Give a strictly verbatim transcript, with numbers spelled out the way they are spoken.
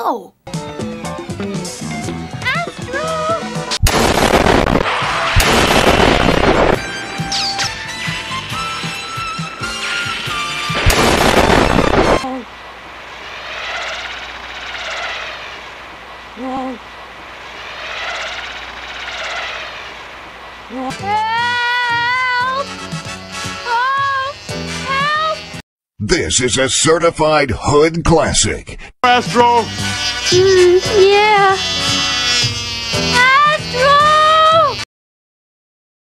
go? Astro! No. No. Help! Oh! Help! This is a certified hood classic. Astro! Mm, yeah.